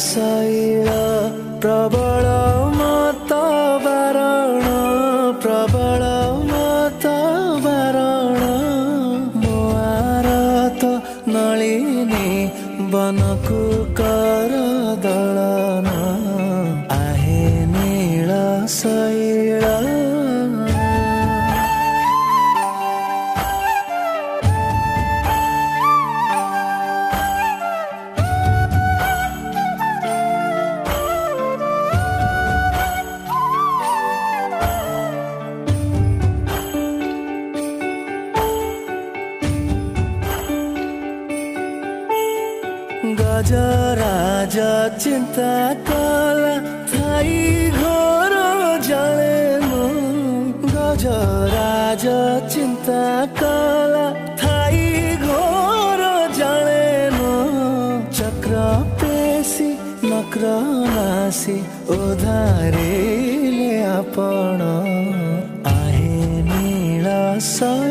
शैल प्रबल मत बारण प्रबल मत बारण मुआरत नलिनी बनकु कर दलन आहे नील शैल गजराज चिंता कला थाई घोर जलेनु गजराज चिंता कला थाई घोर जलेनु चक्र पेशी नक्र नासी उधारिले आपण आहे नील शैल